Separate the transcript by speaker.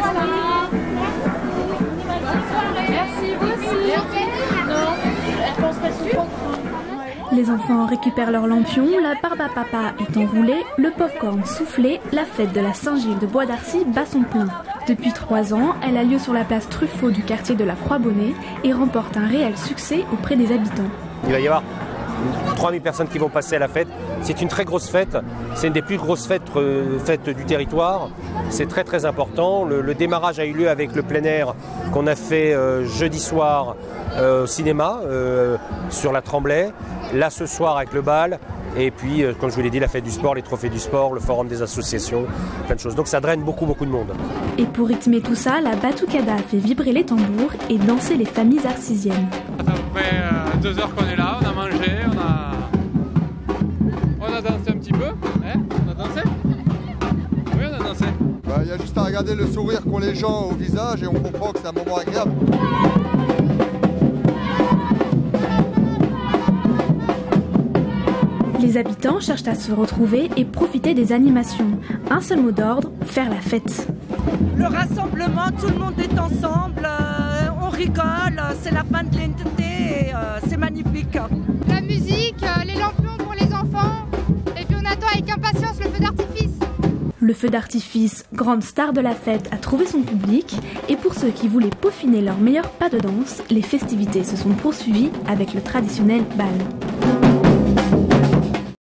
Speaker 1: Les enfants récupèrent leurs lampions, la barbe à papa est enroulée, le popcorn soufflé, la fête de la Saint-Gilles de Bois d'Arcy bat son plein. Depuis 3 ans, elle a lieu sur la place Truffaut du quartier de la Croix-Bonnet et remporte un réel succès auprès des habitants.
Speaker 2: Il va y avoir 3000 personnes qui vont passer à la fête. C'est une très grosse fête, c'est une des plus grosses fêtes du territoire. C'est très très important. Le démarrage a eu lieu avec le plein air qu'on a fait jeudi soir au cinéma sur la Tremblay. Là ce soir avec le bal. Et puis, comme je vous l'ai dit, la fête du sport, les trophées du sport, le forum des associations, plein de choses. Donc ça draine beaucoup de monde.
Speaker 1: Et pour rythmer tout ça, la batucada fait vibrer les tambours et danser les familles arcisiennes.
Speaker 3: Ça fait à peu près 2 heures qu'on est là, on a mangé, on a dansé un petit peu. Hein, on a dansé? Oui, on a dansé.
Speaker 4: Il y a juste à regarder le sourire qu'ont les gens au visage et on comprend que c'est un moment agréable.
Speaker 1: Les habitants cherchent à se retrouver et profiter des animations. Un seul mot d'ordre, faire la fête.
Speaker 5: Le rassemblement, tout le monde est ensemble, on rigole, c'est la fin de l'été, c'est magnifique.
Speaker 6: La musique, les lampions pour les enfants, et puis on attend avec impatience le feu d'artifice.
Speaker 1: Le feu d'artifice, grande star de la fête, a trouvé son public. Et pour ceux qui voulaient peaufiner leur meilleur pas de danse, les festivités se sont poursuivies avec le traditionnel bal.